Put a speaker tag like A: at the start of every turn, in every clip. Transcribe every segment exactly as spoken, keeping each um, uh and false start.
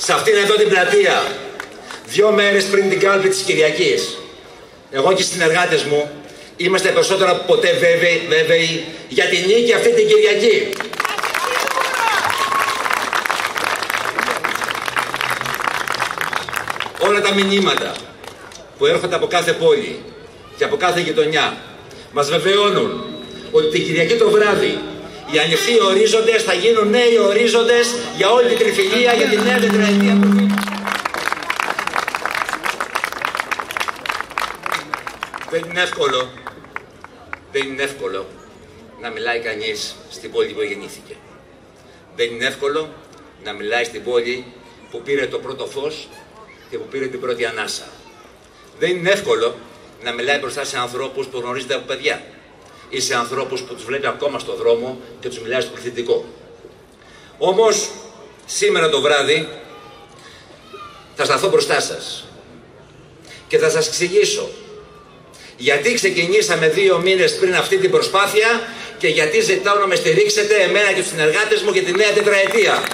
A: σε αυτήν εδώ την πλατεία, δύο μέρες πριν την κάλπη της Κυριακής, εγώ και οι συνεργάτες μου είμαστε περισσότερο από ποτέ βέβαιοι, βέβαιοι για την νίκη αυτή την Κυριακή. Όλα τα μηνύματα που έρχονται από κάθε πόλη και από κάθε γειτονιά μας βεβαιώνουν ότι την Κυριακή το βράδυ οι ανοιχτοί ορίζοντες θα γίνουν νέοι ορίζοντες για όλη την Τριφυλία, για την νέα τετραετία του Δήμου. Δεν είναι εύκολο, δεν είναι εύκολο να μιλάει κανείς στην πόλη που γεννήθηκε. Δεν είναι εύκολο να μιλάει στην πόλη που πήρε το πρώτο φως και που πήρε την πρώτη ανάσα. Δεν είναι εύκολο να μιλάει μπροστά σε ανθρώπους που γνωρίζετε από παιδιά ή σε ανθρώπους που τους βλέπει ακόμα στον δρόμο και τους μιλάει στο πληθυντικό. Όμως, σήμερα το βράδυ θα σταθώ μπροστά σας και θα σας εξηγήσω γιατί ξεκινήσαμε δύο μήνες πριν αυτή την προσπάθεια και γιατί ζητάω να με στηρίξετε εμένα και τους συνεργάτες μου για τη νέα τετραετία.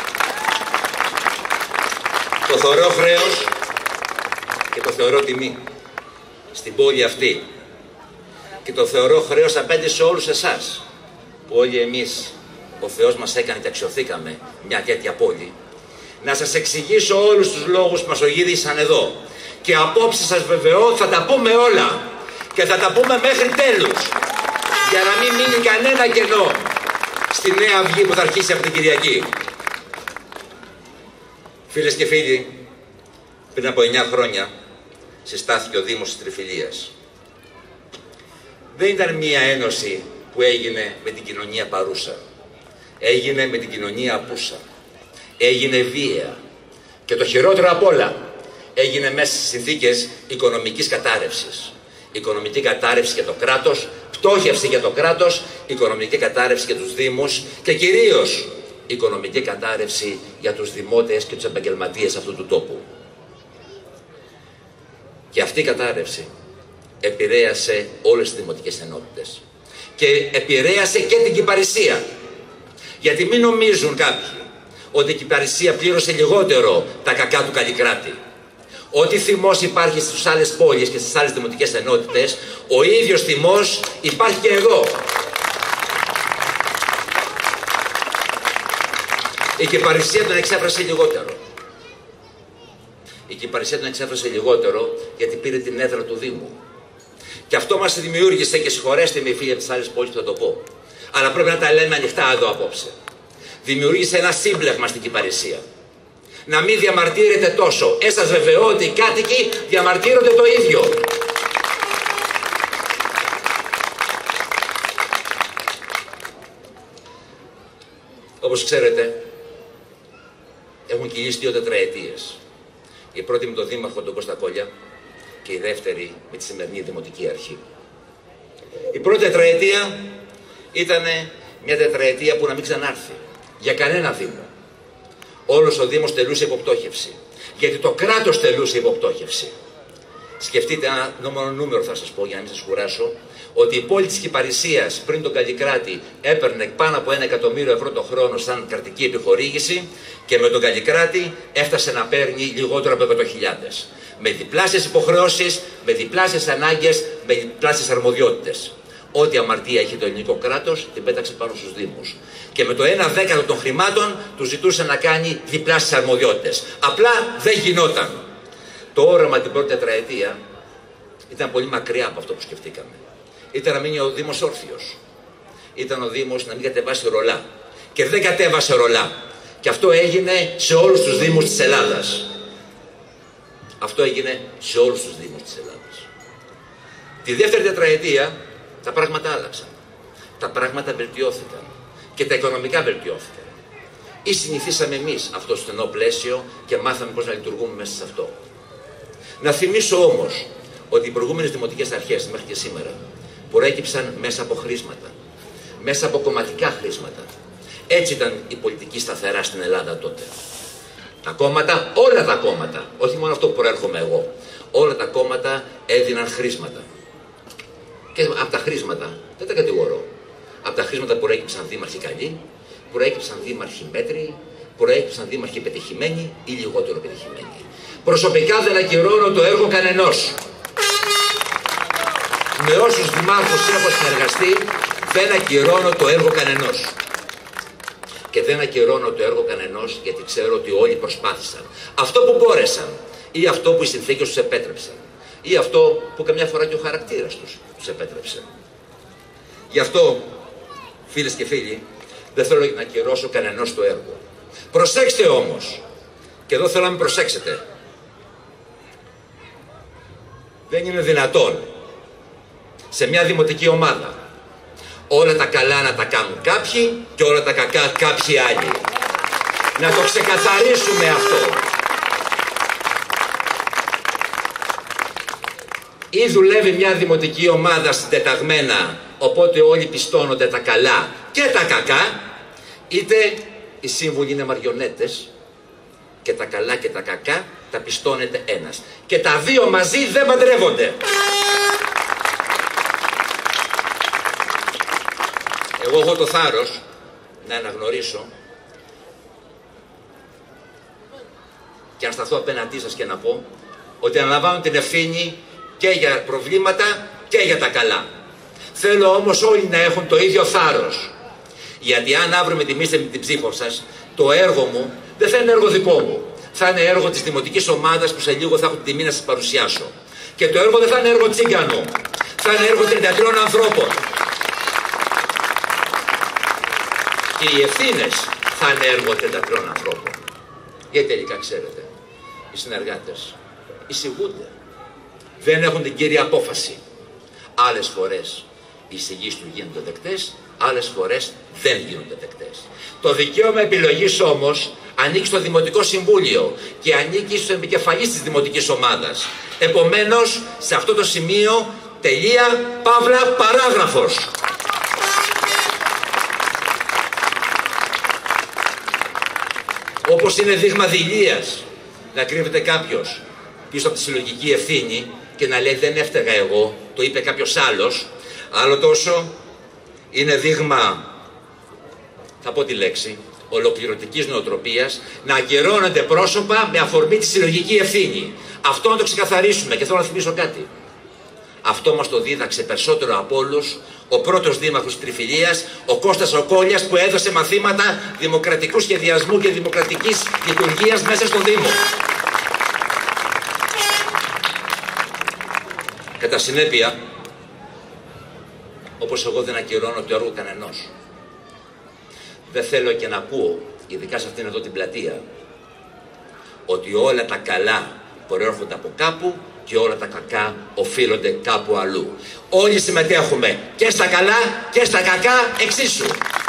A: Το θεωρώ χρέος και το θεωρώ τιμή στην πόλη αυτή. Και το θεωρώ χρέος απέναντι σε όλους εσάς, που όλοι εμείς, ο Θεός μας έκανε και αξιωθήκαμε μια τέτοια πόλη, να σας εξηγήσω όλους τους λόγους που μας οδήγησαν εδώ. Και απόψε σας βεβαιώ θα τα πούμε όλα και θα τα πούμε μέχρι τέλους, για να μην μείνει κανένα κενό στη νέα αυγή που θα αρχίσει από την Κυριακή. Φίλες και φίλοι, πριν από εννιά χρόνια συστάθηκε ο Δήμος της Τριφυλίας. Δεν ήταν μία ένωση που έγινε με την κοινωνία παρούσα. Έγινε με την κοινωνία απούσα. Έγινε βία. Και το χειρότερο απ' όλα, έγινε μέσα στις συνθήκες οικονομικής κατάρρευσης. Οικονομική κατάρρευση για το κράτος, πτώχευση για το κράτος, οικονομική κατάρρευση για τους δήμους και κυρίως οικονομική κατάρρευση για τους δημότες και τους επαγγελματίες αυτού του τόπου. Και αυτή η κατάρρευση επηρέασε όλες τις δημοτικές ενότητες. Και επηρέασε και την Κυπαρισία. Γιατί μην νομίζουν κάποιοι ότι η Κυπαρισία πλήρωσε λιγότερο τα κακά του Καλλικράτη. Ό,τι θυμός υπάρχει στις άλλες πόλεις και στις άλλες δημοτικές ενότητες, ο ίδιος θυμός υπάρχει και εδώ. Η Κυπαρισία τον εξέφρασε λιγότερο. Η Κυπαρισία τον εξέφρασε λιγότερο γιατί πήρε την έδρα του Δήμου. Και αυτό μας δημιούργησε, και συγχωρέστε με οι φίλοι από τις άλλες πόλεις που θα το πω, αλλά πρέπει να τα λέμε ανοιχτά εδώ απόψε. Δημιούργησε ένα σύμπλεγμα στην Κυπαρισία. Να μην διαμαρτύρεται τόσο. Ε, σας βεβαιώ ότι οι κάτοικοι διαμαρτύρονται το ίδιο. Όπως ξέρετε, έχουν κυλήσει δύο τετραετίες. Η πρώτη με τον Δήμαρχο τον Κώστα Κόλια και η δεύτερη με τη σημερινή Δημοτική Αρχή. Η πρώτη τετραετία ήταν μια τετραετία που να μην ξανάρθει για κανένα Δήμο. Όλος ο Δήμος τελούσε υποπτώχευση. Γιατί το κράτος τελούσε υποπτώχευση. Σκεφτείτε ένα νούμερο, νούμερο θα σας πω για να μην σας κουράσω, ότι η πόλη της Κυπαρισίας πριν τον Καλλικράτη έπαιρνε πάνω από ένα εκατομμύριο ευρώ το χρόνο σαν κρατική επιχορήγηση και με τον Καλλικράτη έφτασε να παίρνει λιγότερο από εκατό χιλιάδες. Με διπλάσιες υποχρεώσεις, με διπλάσιες ανάγκες, με διπλάσιες αρμοδιότητες. Ό,τι αμαρτία έχει το ελληνικό κράτος την πέταξε πάνω στους Δήμους. Και με το ένα δέκατο των χρημάτων του ζητούσε να κάνει διπλάσιες αρμοδιότητες. Απλά δεν γινόταν. Το όραμα την πρώτη τετραετία ήταν πολύ μακριά από αυτό που σκεφτήκαμε. Ήταν να μείνει ο Δήμος όρθιος. Ήταν ο Δήμος να μην κατεβάσει ρολά. Και δεν κατέβασε ρολά. Και αυτό έγινε σε όλους τους Δήμους της Ελλάδας. Αυτό έγινε σε όλους τους Δήμους της Ελλάδας. Τη δεύτερη τετραετία τα πράγματα άλλαξαν. Τα πράγματα βελτιώθηκαν. Και τα οικονομικά βελτιώθηκαν. Ή συνηθίσαμε εμείς αυτό το στενό πλαίσιο και μάθαμε πώς να λειτουργούμε μέσα σε αυτό. Να θυμίσω όμως ότι οι προηγούμενες δημοτικές αρχές μέχρι και σήμερα προέκυψαν μέσα από χρήματα. Μέσα από κομματικά χρήματα. Έτσι ήταν η πολιτική σταθερά στην Ελλάδα τότε. Τα κόμματα, όλα τα κόμματα, όχι μόνο αυτό που προέρχομαι εγώ, όλα τα κόμματα έδιναν χρήματα. Και από τα χρήματα, δεν τα κατηγορώ, από τα χρήματα προέκυψαν δήμαρχοι καλοί, προέκυψαν δήμαρχοι μέτριοι, προέκυψαν δήμαρχοι πετυχημένοι ή λιγότερο πετυχημένοι. Προσωπικά δεν ακυρώνω το έργο κανενός. Με όσους δημάρχους έχω συνεργαστεί, δεν ακυρώνω το έργο κανενός. Και δεν ακυρώνω το έργο κανενός γιατί ξέρω ότι όλοι προσπάθησαν. Αυτό που μπόρεσαν, ή αυτό που οι συνθήκες τους επέτρεψαν, ή αυτό που καμιά φορά και ο χαρακτήρας τους τους επέτρεψε. Γι' αυτό, φίλες και φίλοι, δεν θέλω να ακυρώσω κανενός το έργο. Προσέξτε όμως, και εδώ θέλω να με προσέξετε, δεν είναι δυνατόν σε μια δημοτική ομάδα όλα τα καλά να τα κάνουν κάποιοι και όλα τα κακά κάποιοι άλλοι. Να το ξεκαθαρίσουμε αυτό. Ή δουλεύει μια δημοτική ομάδα συντεταγμένα, οπότε όλοι πιστώνονται τα καλά και τα κακά, είτε οι σύμβουλοι είναι μαριονέτες και τα καλά και τα κακά τα πιστώνεται ένας. Και τα δύο μαζί δεν παντρεύονται. Εγώ έχω το θάρρος να αναγνωρίσω και να σταθώ απέναντί σας και να πω ότι αναλαμβάνω την ευθύνη και για προβλήματα και για τα καλά. Θέλω όμως όλοι να έχουν το ίδιο θάρρος. Γιατί αν αύριο με τιμήσετε με την ψήφο σας, το έργο μου δεν θα είναι έργο δικό μου. Θα είναι έργο της δημοτικής ομάδας που σε λίγο θα έχω την τιμή να σας παρουσιάσω. Και το έργο δεν θα είναι έργο τσίγκανου. Θα είναι έργο τριάντα τριών ανθρώπων. Και οι ευθύνες θα είναι έργο τριάντα τριών ανθρώπων. Γιατί τελικά ξέρετε, οι συνεργάτες εισηγούνται. Δεν έχουν την κύρια απόφαση. Άλλες φορές οι εισηγήσεις του γίνονται δεκτές, άλλες φορές δεν γίνονται δεκτές. Το δικαίωμα επιλογής όμως ανήκει στο Δημοτικό Συμβούλιο και ανήκει στον επικεφαλής της Δημοτικής Ομάδας. Επομένως, σε αυτό το σημείο, τελεία, παύλα, παράγραφος. Όπως είναι δείγμα δειλίας να κρύβεται κάποιος πίσω από τη συλλογική ευθύνη και να λέει δεν έφταιγα εγώ, το είπε κάποιος άλλος, άλλο τόσο είναι δείγμα, θα πω τη λέξη, ολοκληρωτικής νοοτροπίας, να ακυρώνονται πρόσωπα με αφορμή τη συλλογική ευθύνη. Αυτό να το ξεκαθαρίσουμε και θέλω να θυμίσω κάτι. Αυτό μας το δίδαξε περισσότερο από όλους ο πρώτος δήμαρχος της Τριφυλίας, ο Κώστας ο Κόλιας, που έδωσε μαθήματα δημοκρατικού σχεδιασμού και δημοκρατικής λειτουργίας μέσα στο Δήμο. Κατά συνέπεια, όπως εγώ δεν ακυρώνω το έργο κανενός, δεν θέλω και να ακούω, ειδικά σε αυτήν εδώ την πλατεία, ότι όλα τα καλά προέρχονται από κάπου και όλα τα κακά οφείλονται κάπου αλλού. Όλοι συμμετέχουμε και στα καλά και στα κακά εξίσου.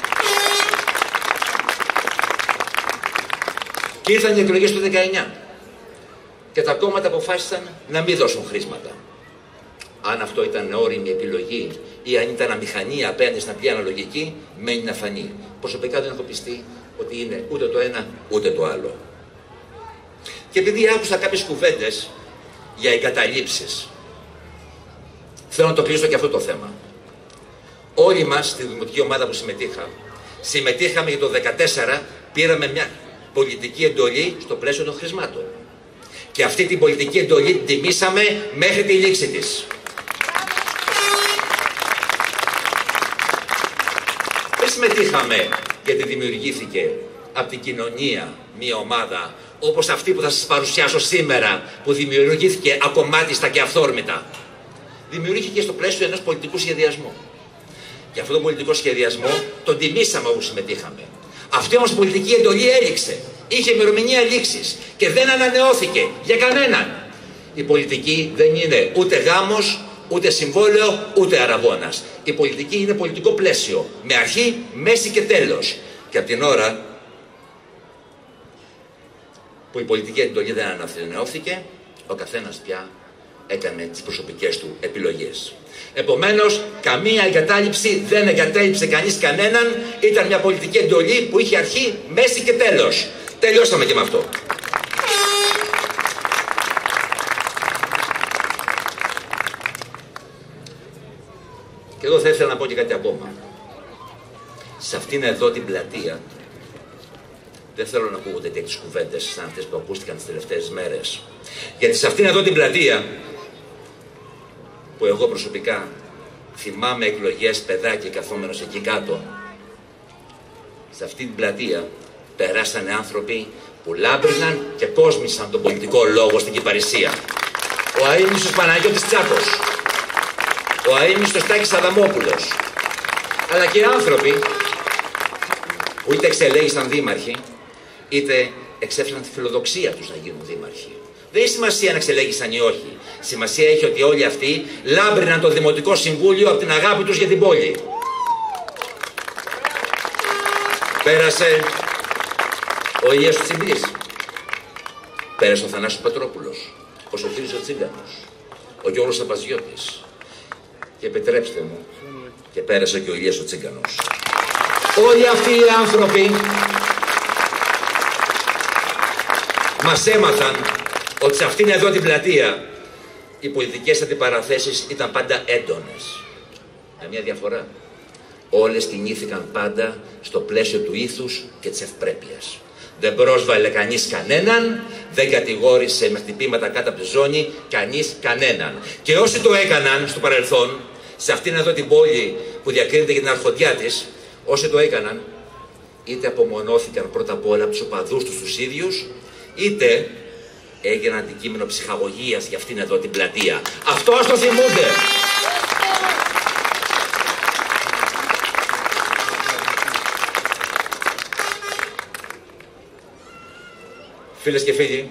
A: Και ήρθαν οι εκλογές του δεκαεννιά και τα κόμματα αποφάσισαν να μην δώσουν χρήματα. Αν αυτό ήταν όριμη επιλογή ή αν ήταν αμηχανία απέναντι στην απλή αναλογική, μένει να φανεί. Προσωπικά δεν έχω πιστεί ότι είναι ούτε το ένα ούτε το άλλο. Και επειδή άκουσα κάποιες κουβέντες για εγκαταλείψεις, θέλω να το κλείσω και αυτό το θέμα. Όλοι μας στη δημοτική ομάδα που συμμετείχα, συμμετείχαμε για το δύο χιλιάδες δεκατέσσερα, πήραμε μια πολιτική εντολή στο πλαίσιο των χρημάτων. Και αυτή την πολιτική εντολή την τιμήσαμε μέχρι τη λήξη της. Δεν συμμετείχαμε γιατί δημιουργήθηκε από την κοινωνία μια ομάδα όπως αυτή που θα σας παρουσιάσω σήμερα, που δημιουργήθηκε ακομμάτιστα και αυθόρμητα. Δημιουργήθηκε στο πλαίσιο ενός πολιτικού σχεδιασμού. Και αυτόν τον πολιτικό σχεδιασμό τον τιμήσαμε όπου συμμετείχαμε. Αυτή όμως η πολιτική εντολή έληξε. Είχε ημερομηνία λήξης και δεν ανανεώθηκε για κανέναν. Η πολιτική δεν είναι ούτε γάμος, ούτε συμβόλαιο, ούτε αραγώνας. Η πολιτική είναι πολιτικό πλαίσιο, με αρχή, μέση και τέλος. Και από την ώρα που η πολιτική εντολή δεν ανανεώθηκε, ο καθένας πια έκανε τις προσωπικές του επιλογές. Επομένως, καμία εγκατάλειψη, δεν εγκατέλειψε κανείς κανέναν, ήταν μια πολιτική εντολή που είχε αρχή, μέση και τέλος. Τελειώσαμε και με αυτό. Και εδώ θα ήθελα να πω και κάτι ακόμα. Σε αυτήν εδώ την πλατεία Δεν θέλω να ακούγονται τέτοιες κουβέντες σαν αυτές που ακούστηκαν τις τελευταίες μέρες. Γιατί σε αυτήν εδώ την πλατεία, που εγώ προσωπικά θυμάμαι εκλογές, παιδάκι καθόμενος εκεί κάτω, σε αυτή την πλατεία περάσανε άνθρωποι που λάμπριναν και κόσμησαν τον πολιτικό λόγο στην Κυπαρισία. Ο αείμνηστος Παναγιώτης Τσάκος, ο αείμνηστος Τάκης Αδαμόπουλος, αλλά και άνθρωποι που είτε εξελέγησαν δήμαρχοι, είτε εξέφεραν τη φιλοδοξία τους να γίνουν δήμαρχοι. Δεν έχει σημασία αν εξελέγησαν ή όχι. Σημασία έχει ότι όλοι αυτοί λάμπριναν το Δημοτικό Συμβούλιο από την αγάπη τους για την πόλη. Πέρασε ο Ηλίας ο Τσιμπής. Πέρασε ο Θανάσης Πετρόπουλος, ο Σωτήρης ο Τσίγκανος, ο Γιώργος Απαζιώτης. Και επιτρέψτε μου, και πέρασε και ο Ηλίας ο Τσίγκανος. Όλοι αυτοί οι άνθρωποι μας έμαθαν ότι σε αυτήν εδώ την πλατεία οι πολιτικές αντιπαραθέσεις ήταν πάντα έντονες. Με μια διαφορά. Όλες κινήθηκαν πάντα στο πλαίσιο του ήθους και της ευπρέπειας. Δεν πρόσβαλε κανείς κανέναν, δεν κατηγόρησε με χτυπήματα κάτω από τη ζώνη κανείς κανέναν. Και όσοι το έκαναν στο παρελθόν, σε αυτήν εδώ την πόλη που διακρίνεται για την αρχοντιά της, όσοι το έκαναν, είτε απομονώθηκαν πρώτα απ' όλα από τους οπαδούς τους τους ίδιους, είτε έγιναν αντικείμενο ψυχαγωγίας για αυτήν εδώ την πλατεία. Αυτό ας το θυμούνται. Φίλες και φίλοι,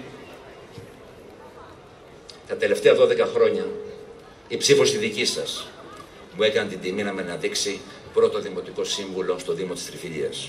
A: τα τελευταία δώδεκα χρόνια η ψήφος η δική σας μου έκανε την τιμή να με αναδείξει πρώτο δημοτικό σύμβουλο στο Δήμο της Τριφυλίας.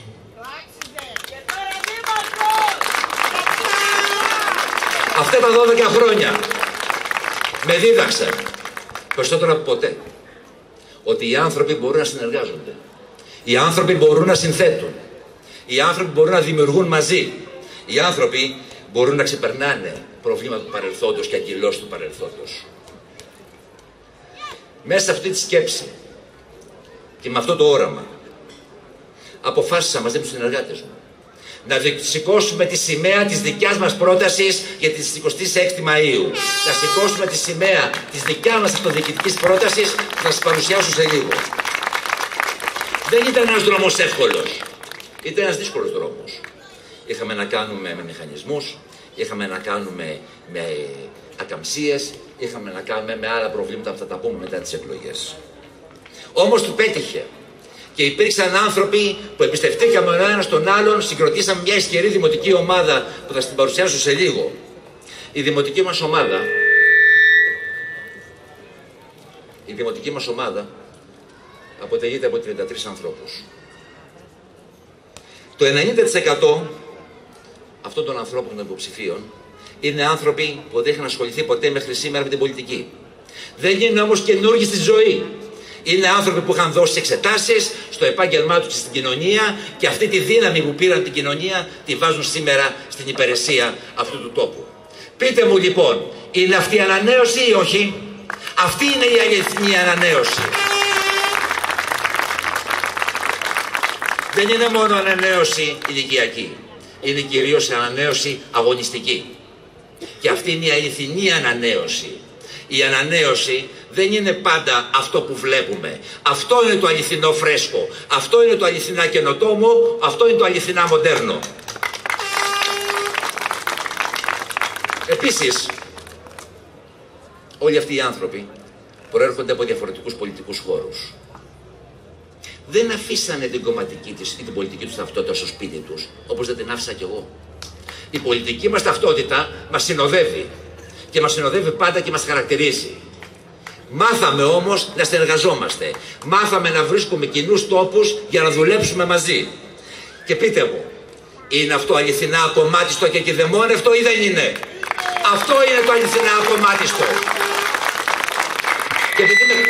A: Αυτά τα δώδεκα χρόνια με δίδαξαν περισσότερο από ποτέ ότι οι άνθρωποι μπορούν να συνεργάζονται, οι άνθρωποι μπορούν να συνθέτουν, οι άνθρωποι μπορούν να δημιουργούν μαζί, οι άνθρωποι μπορούν να ξεπερνάνε προβλήματα του παρελθόντος και αγκυλώσεις του παρελθόντος. Μέσα σε αυτή τη σκέψη και με αυτό το όραμα αποφάσισα μαζί με τους συνεργάτες μου να σηκώσουμε τη σημαία της δικιάς μας πρότασης για τις εικοστή έκτη Μαΐου. Να σηκώσουμε τη σημαία της δικιάς μας αυτοδιοικητικής πρότασης που θα σας παρουσιάσω σε λίγο. Δεν ήταν ένας δρόμος εύκολος. Ήταν ένας δύσκολος δρόμος. Είχαμε να κάνουμε με μηχανισμούς, είχαμε να κάνουμε με ακαμψίες, είχαμε να κάνουμε με άλλα προβλήματα που θα τα πούμε μετά τις εκλογές. Όμως του πέτυχε. Και υπήρξαν άνθρωποι που εμπιστευτήκαμε ο ένας τον άλλον, συγκροτήσαμε μια ισχυρή δημοτική ομάδα που θα την παρουσιάσω σε λίγο. Η δημοτική μας ομάδα, η δημοτική μας ομάδα αποτελείται από τριάντα τρεις ανθρώπους. Το ενενήντα τοις εκατό αυτών των ανθρώπων των υποψηφίων είναι άνθρωποι που δεν είχαν ασχοληθεί ποτέ μέχρι σήμερα με την πολιτική. Δεν είναι όμως καινούργοι στη ζωή. Είναι άνθρωποι που είχαν δώσει εξετάσεις στο επάγγελμά τους και στην κοινωνία και αυτή τη δύναμη που πήραν την κοινωνία τη βάζουν σήμερα στην υπηρεσία αυτού του τόπου. Πείτε μου λοιπόν, είναι αυτή η ανανέωση ή όχι? Αυτή είναι η αληθινή ανανέωση. Δεν είναι μόνο ανανέωση ηλικιακή, είναι κυρίως ανανέωση αγωνιστική. Και αυτή είναι η αληθινή ανανέωση. Η ανανέωση δεν είναι πάντα αυτό που βλέπουμε. Αυτό είναι το αληθινό φρέσκο. Αυτό είναι το αληθινά καινοτόμο. Αυτό είναι το αληθινά μοντέρνο. Επίσης, όλοι αυτοί οι άνθρωποι προέρχονται από διαφορετικούς πολιτικούς χώρους. Δεν αφήσανε την κομματική της ή την πολιτική τους ταυτότητα στο σπίτι τους, όπως δεν την άφησα κι εγώ. Η πολιτική μας ταυτότητα μας συνοδεύει. Και μας συνοδεύει πάντα και μας χαρακτηρίζει. Μάθαμε όμως να συνεργαζόμαστε. Μάθαμε να βρίσκουμε κοινούς τόπους για να δουλέψουμε μαζί. Και πείτε μου, είναι αυτό αληθινά ακομμάτιστο και κηδεμόνευτο ή δεν είναι? Αυτό είναι το αληθινά ακομμάτιστο. Και επειδή με,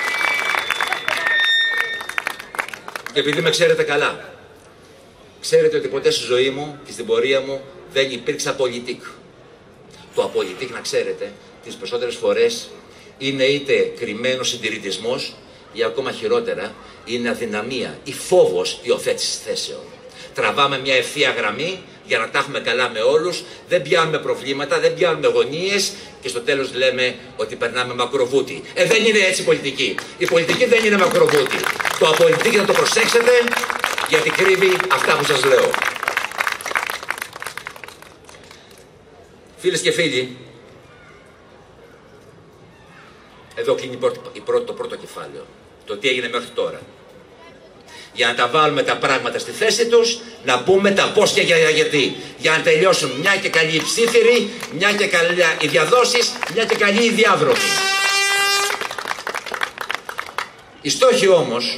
A: και επειδή με ξέρετε καλά, ξέρετε ότι ποτέ στη ζωή μου και στην πορεία μου δεν υπήρξα πολιτικ. Το απολυτικ, να ξέρετε, τις περισσότερες φορές είναι είτε κρυμμένος συντηρητισμός ή ακόμα χειρότερα είναι αδυναμία ή φόβος υιοθέτησης θέσεων. Τραβάμε μια ευθεία γραμμή για να τα έχουμε καλά με όλους, δεν πιάνουμε προβλήματα, δεν πιάνουμε γωνίες και στο τέλος λέμε ότι περνάμε μακροβούτι. Ε, δεν είναι έτσι η πολιτική. Η πολιτική δεν είναι μακροβούτι. Το απολυτική να το προσέξετε, γιατί κρύβει αυτά που σας λέω. Φίλες και φίλοι, εδώ κλείνει το πρώτο κεφάλαιο. Το τι έγινε μέχρι τώρα. Για να τα βάλουμε τα πράγματα στη θέση τους, να πούμε τα πώς και για γιατί. Για να τελειώσουν μια και καλή οι ψήφιροι, μια και καλή οι διαδόσεις, μια και καλή οι διάδρομοι. Οι στόχοι όμως,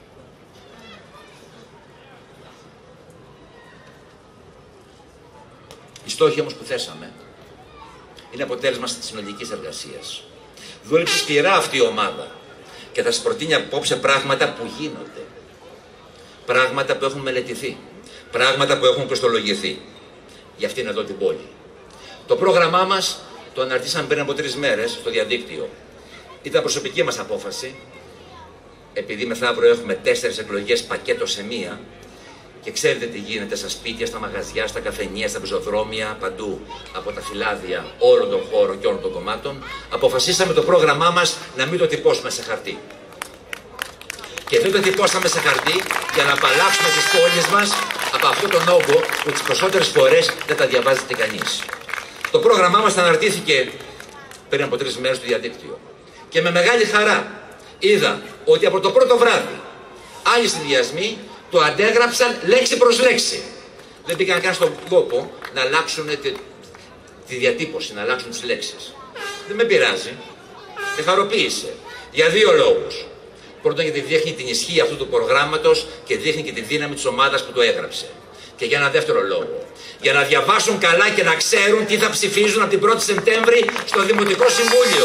A: οι στόχοι όμως που θέσαμε, είναι αποτέλεσμα της συνολικής εργασίας. Δούλεψε σκληρά αυτή η ομάδα και θα σας προτείνει απόψε πράγματα που γίνονται. Πράγματα που έχουν μελετηθεί. Πράγματα που έχουν κοστολογηθεί. Για αυτήν εδώ την πόλη. Το πρόγραμμά μας το αναρτήσαμε πριν από τρεις μέρες στο διαδίκτυο. Ήταν προσωπική μας απόφαση, επειδή μεθαύριο έχουμε τέσσερις εκλογές πακέτο σε μία, και ξέρετε τι γίνεται στα σπίτια, στα μαγαζιά, στα καφενεία, στα πεζοδρόμια, παντού, από τα φυλάδια όλων των χώρων και όλων των κομμάτων, αποφασίσαμε το πρόγραμμά μας να μην το τυπώσουμε σε χαρτί. Και δεν το τυπώσαμε σε χαρτί για να απαλλάξουμε τις πόλεις μας από αυτό τον όγκο που τις περισσότερες φορές δεν τα διαβάζεται κανείς. Το πρόγραμμά μας αναρτήθηκε πριν από τρεις μέρες στο διαδίκτυο. Και με μεγάλη χαρά είδα ότι από το πρώτο βράδυ άλλοι συνδυασμοί το αντέγραψαν λέξη προς λέξη. Δεν πήγαν καν στον κόπο να αλλάξουν τη, τη διατύπωση, να αλλάξουν τις λέξεις. Δεν με πειράζει. Με χαροποίησε. Για δύο λόγους. Πρώτον, γιατί δείχνει την ισχύ αυτού του προγράμματος και δείχνει και τη δύναμη της ομάδας που το έγραψε. Και για ένα δεύτερο λόγο. Για να διαβάσουν καλά και να ξέρουν τι θα ψηφίζουν από την πρώτη Σεπτέμβρη στο Δημοτικό Συμβούλιο.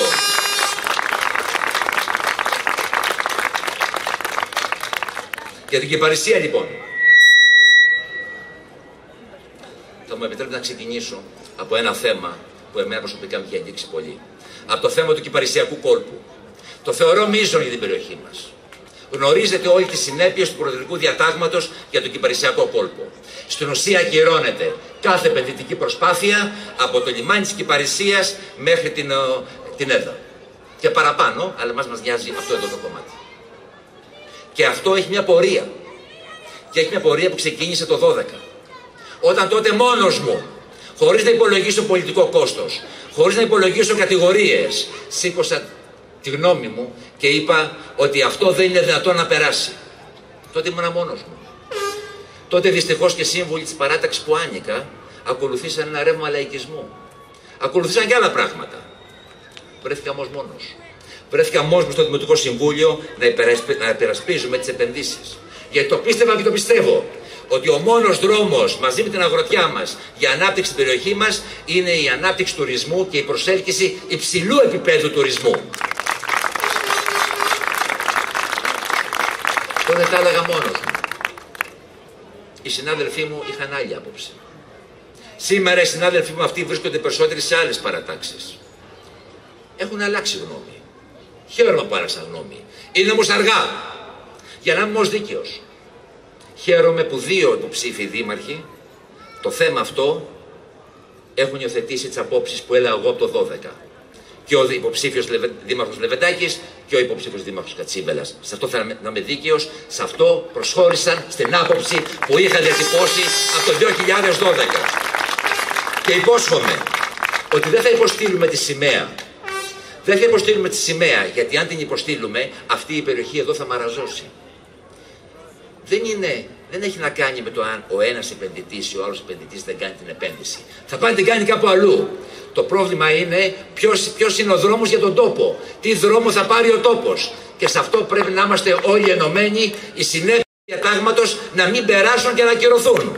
A: Για την Κυπαρισία, λοιπόν. Θα μου επιτρέπετε να ξεκινήσω από ένα θέμα που εμένα προσωπικά μου έχει αγγίξει πολύ. Από το θέμα του Κυπαρισιακού κόλπου. Το θεωρώ μείζον για την περιοχή μας. Γνωρίζετε όλοι τις συνέπειες του προεδρικού διατάγματος για τον Κυπαρισιακό κόλπο. Στην ουσία ακυρώνεται κάθε επενδυτική προσπάθεια από το λιμάνι της Κυπαρισίας μέχρι την, την Έδα. Και παραπάνω, αλλά μας μας νοιάζει αυτό εδώ το κομμάτι. Και αυτό έχει μια πορεία. Και έχει μια πορεία που ξεκίνησε το δώδεκα. Όταν τότε μόνος μου, χωρίς να υπολογίσω πολιτικό κόστος, χωρίς να υπολογίσω κατηγορίες, σήκωσα τη γνώμη μου και είπα ότι αυτό δεν είναι δυνατόν να περάσει. Τότε ήμουν μόνος μου. Τότε δυστυχώς και σύμβουλοι της παράταξης που άνοικα ακολουθήσαν ένα ρεύμα λαϊκισμού. Ακολουθήσαν και άλλα πράγματα. Βρέθηκα όμως μόνος. Βρέθηκα μόνος μου στο Δημοτικό Συμβούλιο να, υπερασπι... να υπερασπίζουμε τις επενδύσεις. Γιατί το πίστευα και το πιστεύω. Ότι ο μόνος δρόμος μαζί με την αγροτιά μας για ανάπτυξη στην περιοχή μας είναι η ανάπτυξη τουρισμού και η προσέλκυση υψηλού επίπεδου τουρισμού. Τότε τα έλεγα μόνος μου. Οι συνάδελφοί μου είχαν άλλη άποψη. Σήμερα οι συνάδελφοί μου αυτοί βρίσκονται περισσότεροι σε άλλες παρατάξεις. Έχουν αλλάξει γνώμη. Χαίρομαι που άλλαξαν γνώμη. Είναι όμως αργά. Για να είμαι ως δίκαιος. Χαίρομαι που δύο υποψήφοι δήμαρχοι το θέμα αυτό έχουν υιοθετήσει τις απόψεις που έλεγα εγώ από το δώδεκα. Και ο υποψήφιος δήμαρχος Λεβεντάκης και ο υποψήφιος δήμαρχος Κατσίβελας. Σε αυτό θα είμαι δίκαιος, σε αυτό προσχώρησαν στην άποψη που είχα διατυπώσει από το δύο χιλιάδες δώδεκα. Και υπόσχομαι ότι δεν θα υποστείλουμε τη σημαία. Δεν θα υποστείλουμε τη σημαία, γιατί αν την υποστείλουμε, αυτή η περιοχή εδώ θα μαραζώσει. Δεν, είναι, δεν έχει να κάνει με το αν ο ένας επενδυτής ή ο άλλος επενδυτής δεν κάνει την επένδυση. Θα πάει να την κάνει κάπου αλλού. Το πρόβλημα είναι ποιος, ποιος είναι ο δρόμος για τον τόπο. Τι δρόμο θα πάρει ο τόπος. Και σε αυτό πρέπει να είμαστε όλοι ενωμένοι, οι συνέπειες του διατάγματος να μην περάσουν και να ακυρωθούν.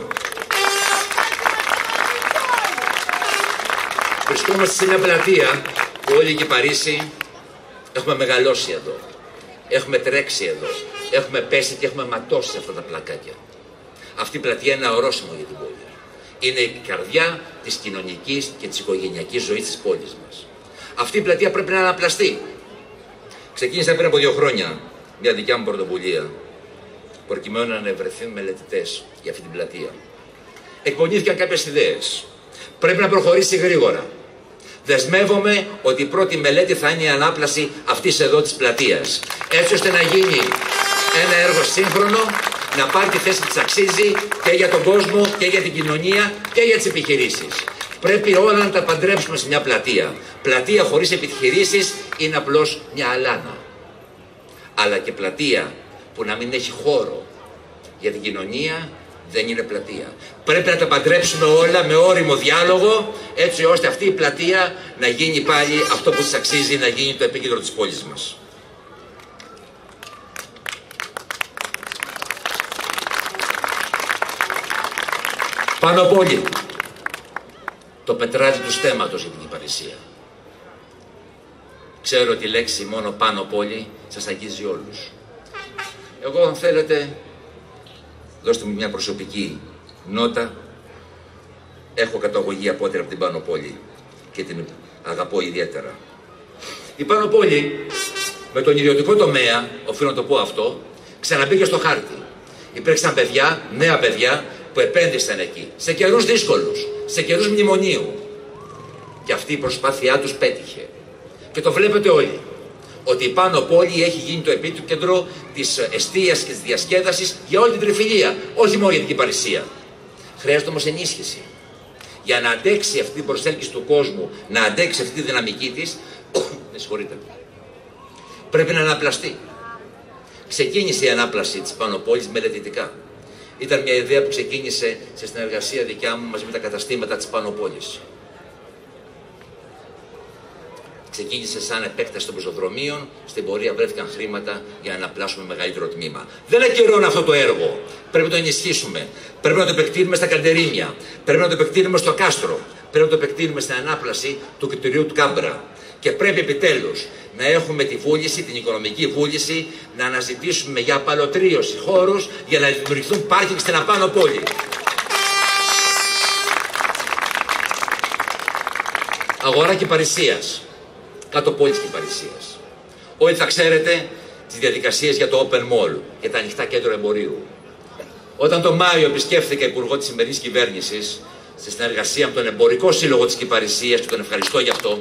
A: Βρισκόμαστε σε μια πλατεία που όλοι οι Κυπαρίσοι έχουμε μεγαλώσει εδώ. Έχουμε τρέξει εδώ. Έχουμε πέσει και έχουμε ματώσει σε αυτά τα πλακάκια. Αυτή η πλατεία είναι ένα ορόσημο για την πόλη. Είναι η καρδιά της κοινωνικής και της οικογενειακής ζωής της πόλης μας. Αυτή η πλατεία πρέπει να αναπλαστεί. Ξεκίνησα πριν από δύο χρόνια μια δικιά μου πρωτοβουλία προκειμένου να ανεβρεθούν μελετητές για αυτή την πλατεία. Εκπονήθηκαν κάποιες ιδέες. Πρέπει να προχωρήσει γρήγορα. Δεσμεύομαι ότι η πρώτη μελέτη θα είναι η ανάπλαση αυτής εδώ της πλατείας, έτσι ώστε να γίνει ένα έργο σύγχρονο, να πάρει τη θέση που της αξίζει και για τον κόσμο και για την κοινωνία και για τις επιχειρήσεις. Πρέπει όλα να τα παντρέψουμε σε μια πλατεία. Πλατεία χωρίς επιχειρήσεις είναι απλώς μια αλάνα. Αλλά και πλατεία που να μην έχει χώρο για την κοινωνία δεν είναι πλατεία. Πρέπει να τα παντρέψουμε όλα με ώριμο διάλογο, έτσι ώστε αυτή η πλατεία να γίνει πάλι αυτό που της αξίζει, να γίνει το επίκεντρο της πόλης μας. Πάνω απ' όλοι, το πετράδι του στέματος για την Κυπαρισία. Ξέρω ότι η λέξη μόνο πάνω απ' όλοι σας αγγίζει όλους. Εγώ, αν θέλετε, δώστε μου μια προσωπική νότα. Έχω καταγωγή απότερη από την Πάνω Πόλη και την αγαπώ ιδιαίτερα. Η Πάνω Πόλη, με τον ιδιωτικό τομέα, οφείλω να το πω αυτό, ξαναμπήκε στο χάρτη. Υπήρξαν παιδιά, νέα παιδιά, που επένδυσαν εκεί, σε καιρούς δύσκολους, σε καιρούς μνημονίου. Και αυτή η προσπάθειά τους πέτυχε. Και το βλέπετε όλοι, ότι η Πάνω Πόλη έχει γίνει το επίκεντρο της εστίας και της διασκέδασης για όλη την Τριφυλία, όχι μόνο για την Κυπαρισία. Χρειάζεται όμως ενίσχυση. Για να αντέξει αυτή την προσέλκυση του κόσμου, να αντέξει αυτή τη δυναμική της, με συγχωρείτε, πρέπει να αναπλαστεί. Ξεκίνησε η ανάπλαση της Πάνω Πόλης μελετητικά. Ήταν μια ιδέα που ξεκίνησε σε συνεργασία δικιά μου μαζί με τα καταστήματα της Πάνω Πόλης. Ξεκίνησε σαν επέκταση των πεζοδρομίων, στην πορεία βρέθηκαν χρήματα για να αναπλάσουμε μεγαλύτερο τμήμα. Δεν ακυρώνω αυτό το έργο. Πρέπει να το ενισχύσουμε. Πρέπει να το επεκτείνουμε στα Καντερίνια. Πρέπει να το επεκτείνουμε στο Κάστρο. Πρέπει να το επεκτείνουμε στην ανάπλαση του κτηρίου του Κάμπρα. Και πρέπει επιτέλους να έχουμε τη βούληση, την οικονομική βούληση, να αναζητήσουμε για απαλωτρίωση χώρους για να δημιουργηθούν πάρκινγκ στην Απάνω Πόλη. Αγορά Κυπαρισίας. Κάτω πόλης Κυπαρισίας. Όλοι θα ξέρετε τις διαδικασίες για το Open Mall, για τα ανοιχτά κέντρα εμπορίου. Όταν τον Μάιο επισκέφθηκα υπουργό της σημερινής κυβέρνησης, σε συνεργασία με τον Εμπορικό Σύλλογο της Κυπαρισίας, και τον ευχαριστώ γι' αυτό,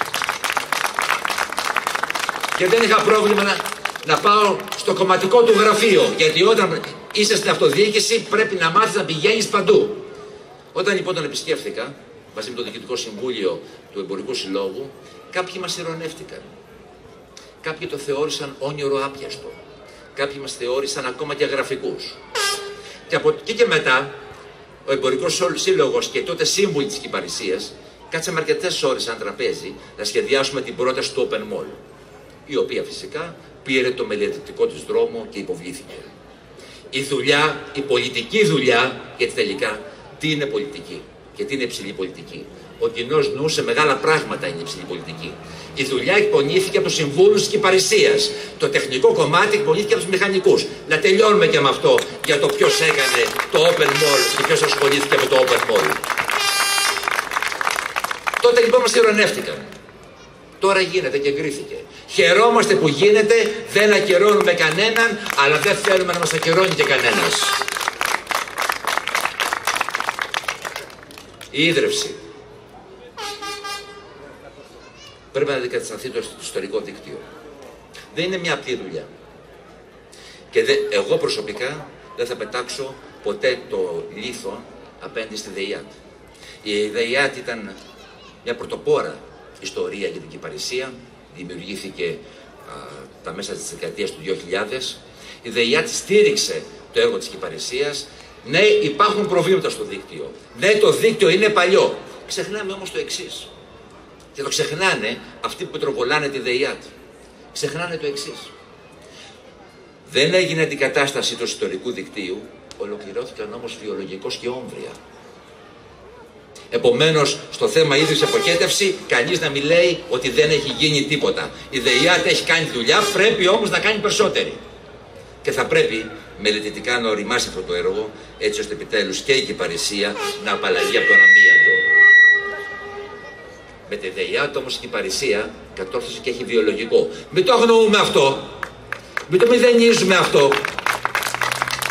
A: και δεν είχα πρόβλημα να, να πάω στο κομματικό του γραφείο, γιατί όταν είσαι στην αυτοδιοίκηση πρέπει να μάθεις να πηγαίνεις παντού. Όταν λοιπόν τον επισκέφθηκα, μαζί με το Διοικητικό Συμβούλιο του Εμπορικού Συλλόγου, κάποιοι μας ειρωνεύτηκαν. Κάποιοι το θεώρησαν όνειρο άπιαστο. Κάποιοι μας θεώρησαν ακόμα και αγραφικούς. Και από εκεί και μετά, ο Εμπορικός Σύλλογος και τότε σύμβουλοι της Κυπαρισίας, κάτσαμε αρκετές ώρες σαν τραπέζι να σχεδιάσουμε την πρόταση του Open Mall, η οποία φυσικά πήρε το μελετητικό της δρόμο και υποβλήθηκε. Η δουλειά, η πολιτική δουλειά, γιατί τελικά τι είναι πολιτική και τι είναι υψηλή πολιτική. Ο κοινός νου σε μεγάλα πράγματα είναι υψηλή πολιτική. Η δουλειά εκπονήθηκε από τους συμβούλους της Κυπαρισίας. Το τεχνικό κομμάτι εκπονήθηκε από τους μηχανικούς. Να τελειώνουμε και με αυτό για το ποιος έκανε το Open Mall και ποιος ασχολήθηκε με το Open Mall. Τότε λοιπόν μας ειρωνεύτηκαν. Τώρα γίνεται και εγκρίθηκε. Χαιρόμαστε που γίνεται, δεν ακυρώνουμε κανέναν, αλλά δεν θέλουμε να μας ακυρώνει και κανένας. Η ίδρυυση. Πρέπει να αντικατασταθεί το ιστορικό δίκτυο. Δεν είναι μια απλή δουλειά. Και δε, εγώ προσωπικά δεν θα πετάξω ποτέ το λίθο απέναντι στη ΔΕΙΑΤ. Η ΔΕΙΑΤ ήταν μια πρωτοπόρα ιστορία για την Κυπαρισία. Δημιουργήθηκε α, τα μέσα της δεκαετίας του δύο χιλιάδες. Η ΔΕΙΑΤ στήριξε το έργο της Κυπαρισίας. Ναι, υπάρχουν προβλήματα στο δίκτυο. Ναι, το δίκτυο είναι παλιό. Ξεχνάμε όμως το εξής. Και το ξεχνάνε αυτοί που πετροβολάνε τη ΔΕΙΑΤ. Ξεχνάνε το εξής. Δεν έγινε αντικατάσταση του ιστορικού δικτύου, ολοκληρώθηκαν όμως βιολογικός και όμβρια. Επομένως, στο θέμα ίδρυση αποκέτευση, κανείς να μην λέει ότι δεν έχει γίνει τίποτα. Η ΔΕΙΑΤ έχει κάνει δουλειά, πρέπει όμως να κάνει περισσότερη. Και θα πρέπει μελετητικά να οριμάσει αυτό το έργο, έτσι ώστε επιτέλους και η Κυπαρισία να απαλλαγεί από τον αμίαντο. Με τη ΔΕΙΑΤ όμως η Κυπαρισία κατόρθωσε και έχει βιολογικό. Μην το αγνοούμε αυτό. Μην το μηδενίζουμε αυτό.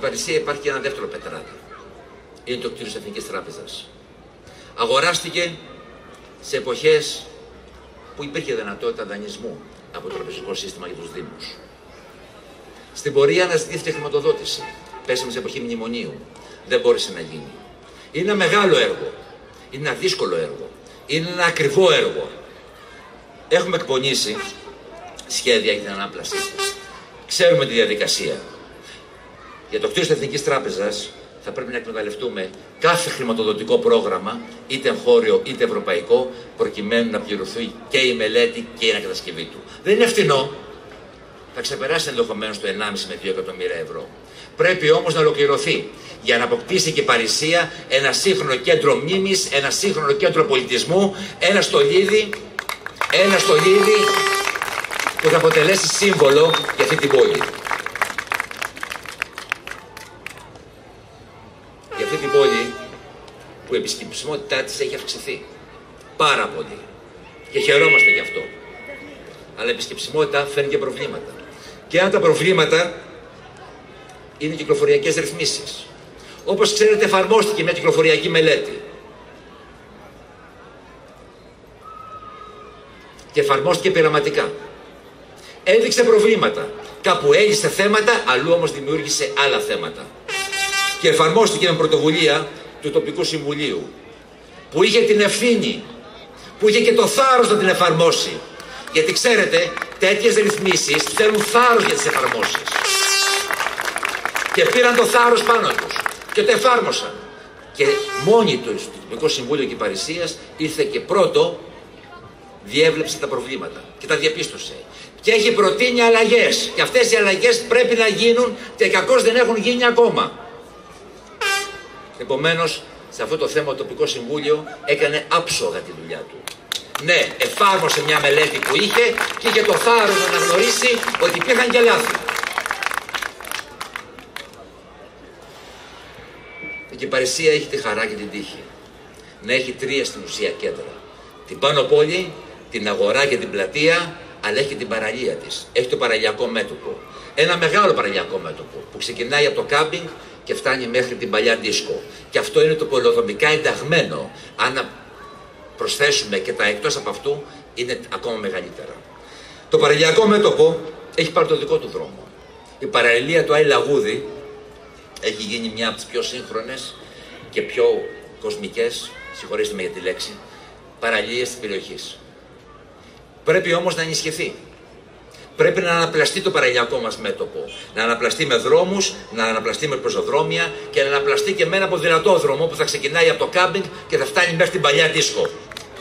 A: Παρισία υπάρχει και ένα δεύτερο πετράδι. Είναι το κτίριο της Εθνικής Τράπεζας. Αγοράστηκε σε εποχές που υπήρχε δυνατότητα δανεισμού από το τραπεζικό σύστημα για τους Δήμους. Στην πορεία αναζητήθηκε χρηματοδότηση. Πέσαμε σε εποχή μνημονίου. Δεν μπόρεσε να γίνει. Είναι ένα μεγάλο έργο. Είναι ένα δύσκολο έργο. Είναι ένα ακριβό έργο. Έχουμε εκπονήσει σχέδια για την ανάπλαση. Ξέρουμε τη διαδικασία. Για το κτίριο της Εθνικής Τράπεζας θα πρέπει να εκμεταλλευτούμε κάθε χρηματοδοτικό πρόγραμμα, είτε εγχώριο είτε ευρωπαϊκό, προκειμένου να πληρωθεί και η μελέτη και η ανακατασκευή του. Δεν είναι φτηνό. Θα ξεπεράσει ενδεχομένως το ενάμιση με δύο εκατομμύρια ευρώ. Πρέπει όμως να ολοκληρωθεί για να αποκτήσει και η Παρισία ένα σύγχρονο κέντρο μνήμης, ένα σύγχρονο κέντρο πολιτισμού, ένα στολίδι, ένα στολίδι που θα αποτελέσει σύμβολο για αυτή την πόλη. Για αυτή την πόλη που η επισκεψιμότητά της έχει αυξηθεί πάρα πολύ και χαιρόμαστε γι' αυτό. Αλλά η επισκεψιμότητα φέρνει και προβλήματα. Και ένα από τα προβλήματα είναι οι κυκλοφοριακές ρυθμίσεις. Όπως ξέρετε, εφαρμόστηκε μια κυκλοφοριακή μελέτη. Και εφαρμόστηκε πειραματικά. Έδειξε προβλήματα. Κάπου έλυσε θέματα, αλλού όμως δημιούργησε άλλα θέματα. Και εφαρμόστηκε με πρωτοβουλία του τοπικού συμβουλίου, που είχε την ευθύνη, που είχε και το θάρρος να την εφαρμόσει. Γιατί ξέρετε, τέτοιες ρυθμίσεις θέλουν θάρρος για τις εφαρμόσεις. Και πήραν το θάρρος πάνω τους και το εφάρμοσαν. Και μόνοι τους, το Τοπικό Συμβούλιο και η Παρισίας, ήρθε και πρώτο διέβλεψε τα προβλήματα και τα διαπίστωσε. Και έχει προτείνει αλλαγές. Και αυτές οι αλλαγές πρέπει να γίνουν και κακώς δεν έχουν γίνει ακόμα. Επομένως, σε αυτό το θέμα το Τοπικό Συμβούλιο έκανε άψογα τη δουλειά του. Ναι, εφάρμοσε μια μελέτη που είχε και είχε το θάρρος να αναγνωρίσει ότι υπήρχαν και λάθη. Και η Παρισία έχει τη χαρά και την τύχη να έχει τρία στην ουσία κέντρα. Την Πάνω Πόλη, την Αγορά και την Πλατεία, αλλά έχει και την παραλία της. Έχει το παραλιακό μέτωπο. Ένα μεγάλο παραλιακό μέτωπο που ξεκινάει από το κάμπινγκ και φτάνει μέχρι την παλιά δίσκο. Και αυτό είναι το πολεοδομικά ενταγμένο. Αν προσθέσουμε και τα εκτός από αυτού, είναι ακόμα μεγαλύτερα. Το παραλιακό μέτωπο έχει πάρει το δικό του δρόμο. Η παραλία του Άι Λαγούδι έχει γίνει μια από τις πιο σύγχρονες και πιο κοσμικές, συγχωρήστε με για τη λέξη, παραλίες της περιοχής. Πρέπει όμως να ενισχυθεί. Πρέπει να αναπλαστεί το παραλιακό μας μέτωπο. Να αναπλαστεί με δρόμους, να αναπλαστεί με πεζοδρόμια και να αναπλαστεί και με ένα ποδηλατόδρομο που θα ξεκινάει από το κάμπινγκ και θα φτάνει μέχρι την παλιά δίσκο.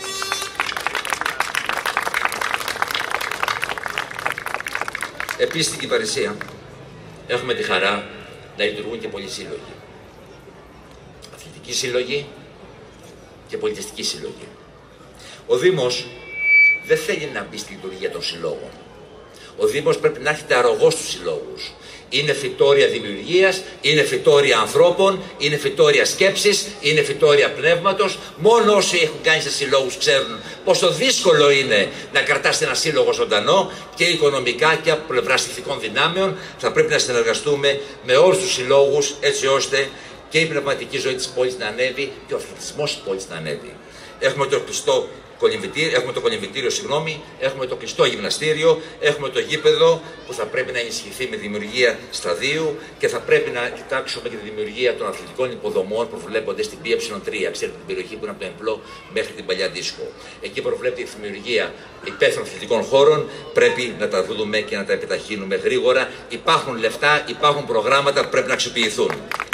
A: Επίσης στην Παρισία έχουμε τη χαρά να λειτουργούν και πολλοί σύλλογοι. Αθλητικοί σύλλογοι και πολιτιστικοί σύλλογοι. Ο Δήμος δεν θέλει να μπει στη λειτουργία των συλλόγων. Ο Δήμος πρέπει να έρχεται αρρωγός στους συλλόγους. Είναι φυτόρια δημιουργίας, είναι φυτόρια ανθρώπων, είναι φυτόρια σκέψης, είναι φυτόρια πνεύματος. Μόνο όσοι έχουν κάνει σε συλλόγους ξέρουν πόσο δύσκολο είναι να κρατάς ένα σύλλογο ζωντανό και οικονομικά και από πλευράς ηθικών δυνάμεων. Θα πρέπει να συνεργαστούμε με όλους τους συλλόγους έτσι ώστε και η πνευματική ζωή της πόλης να ανέβει και ο αθλητισμός της πόλης να ανέβει. Έχουμε το κλειστό Έχουμε το κολυμβητήριο, συγγνώμη, έχουμε το κλειστό γυμναστήριο, έχουμε το γήπεδο που θα πρέπει να ενισχυθεί με δημιουργία σταδίου και θα πρέπει να κοιτάξουμε και τη δημιουργία των αθλητικών υποδομών που προβλέπονται στην πι ε τρία, ξέρετε την περιοχή που είναι από το Εμπλό μέχρι την παλιά δίσκο. Εκεί προβλέπεται η δημιουργία υπαίθριων αθλητικών χώρων, πρέπει να τα δούμε και να τα επιταχύνουμε γρήγορα. Υπάρχουν λεφτά, υπάρχουν προγράμματα που πρέπει να αξιοποιηθούν.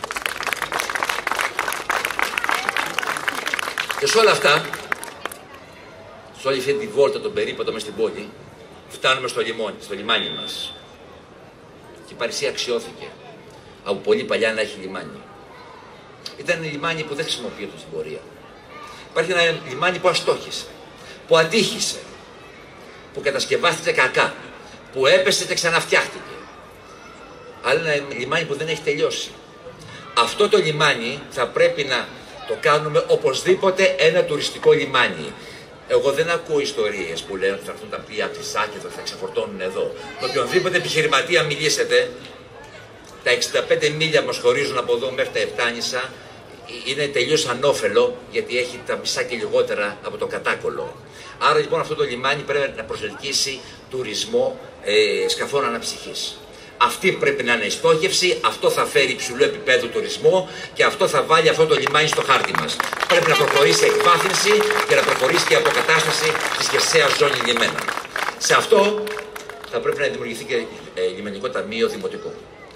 A: Και σε όλα αυτά, σε όλη αυτή τη βόλτα, τον περίπατο μες στην πόλη, φτάνουμε στο λιμάνι, στο λιμάνι μας. Και η Παρισία αξιώθηκε από πολύ παλιά να έχει λιμάνι. Ήταν ένα λιμάνι που δεν χρησιμοποιείται στην πορεία. Υπάρχει ένα λιμάνι που αστόχησε, που ατύχησε, που κατασκευάστηκε κακά, που έπεσε και ξαναφτιάχτηκε. Αλλά ένα λιμάνι που δεν έχει τελειώσει. Αυτό το λιμάνι θα πρέπει να το κάνουμε οπωσδήποτε ένα τουριστικό λιμάνι. Εγώ δεν ακούω ιστορίες που λένε ότι θα έρθουν τα πλοία από τη Σάκη και θα ξεφορτώνουν εδώ. Με οποιονδήποτε επιχειρηματία μιλήσετε, Τα εξήντα πέντε μίλια που μας χωρίζουν από εδώ μέχρι τα Επτάνησα είναι τελείως ανώφελο, γιατί έχει τα μισά και λιγότερα από το Κατάκολο. Άρα λοιπόν αυτό το λιμάνι πρέπει να προσελκύσει τουρισμό ε, σκαφών αναψυχής. Αυτή πρέπει να είναι η στόχευση, αυτό θα φέρει υψηλού επίπεδου τουρισμό και αυτό θα βάλει αυτό το λιμάνι στο χάρτη μας. Πρέπει να προχωρήσει εκβάθυνση και να προχωρήσει και αποκατάσταση της χερσαίας ζώνης λιμένα. Σε αυτό θα πρέπει να δημιουργηθεί και ε, λιμενικό ταμείο δημοτικό.